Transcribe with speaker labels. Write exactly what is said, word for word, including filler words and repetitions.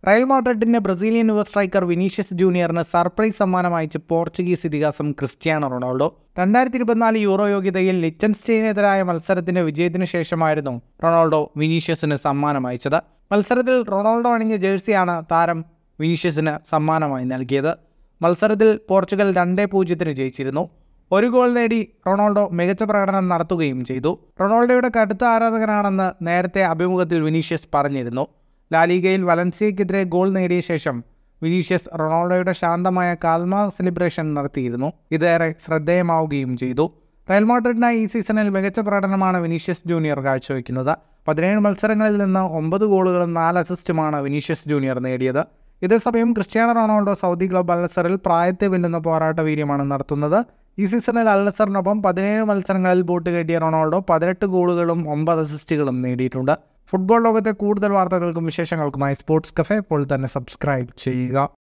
Speaker 1: Real മാഡ്രിഡിന്റെ Brazilian യുവ striker Vinicius ജൂനിയറിന് സർപ്രൈസ് സമ്മാനം അയച്ച് പോർച്ചുഗീസ് ഇതിഹാസം ക്രിസ്ത്യാനോ റൊണാൾഡോ. രണ്ടായിരത്തി ഇരുപത്തിനാല് യൂറോ യോഗ്യതയിൽ ലിച്ചൻസ്റ്റൈനെതിരായ മത്സരത്തിന്റെ വിജയത്തിനു ശേഷമായിരുന്നു റൊണാൾഡോ വിനീഷ്യസിന് സമ്മാനം അയച്ചത്. മത്സരത്തിൽ റൊണാൾഡോ അണിഞ്ഞ ജേഴ്സിയാണ് താരം വിനീഷ്യസിന് സമ്മാനമായി നൽകിയത്. മത്സരത്തിൽ പോർച്ചുഗൽ രണ്ടേ പൂജ്യത്തിന് ജയിച്ചിരുന്നു. ഒരു ഗോൾ നേടി റൊണാൾഡോ മികച്ച പ്രകടനം നടത്തുകയും ചെയ്തു. റൊണാൾഡോയുടെ കടുത്ത ആരാധകനാണെന്ന് നേരത്തെ അഭിമുഖത്തിൽ വിനീഷ്യസ് പറഞ്ഞിരുന്നു. ലാലിഗയിൽ വലൻസിയയ്ക്കെതിരെ ഗോൾ നേടിയ ശേഷം വിനീഷ്യസ് റൊണാൾഡോയുടെ ശാന്തമായ കാൽമ സെലിബ്രേഷൻ നടത്തിയിരുന്നു. ഇതേറെ ശ്രദ്ധേയമാവുകയും ചെയ്തു. റയൽ മാഡ്രിഡിനായി ഈ സീസണിൽ മികച്ച പ്രകടനമാണ് വിനീഷ്യസ് ജൂനിയർ കാഴ്ചവെക്കുന്നത്. പതിനേഴ് മത്സരങ്ങളിൽ നിന്ന് ഒമ്പത് ഗോളുകളും നാല് അസിസ്റ്റുമാണ് വിനീഷ്യസ് ജൂനിയർ നേടിയത്. ഇതേസമയം Cristiano Ronaldo Saudi club Al നസറിൽ പ്രായത്തെ വെല്ലുന്ന പോരാട്ട വീര്യമാണ് നടത്തുന്നത്. ഈ സീസണിൽ അൽ നസറിനൊപ്പം പതിനേഴ് മത്സരങ്ങളിൽ ബൂട്ട് കെട്ടിയ റൊണാൾഡോ പതിനെട്ട് ഗോളുകളും ഒമ്പത് അസിസ്റ്റുകളും നേടിയിട്ടുണ്ട്. ഫുട്ബോൾ ലോകത്തെ കൂടുതൽ വാർത്തകൾക്കും വിശേഷങ്ങൾക്കുമായി സ്പോർട്സ് കഫേ ഇപ്പോൾ തന്നെ സബ്സ്ക്രൈബ് ചെയ്യുക.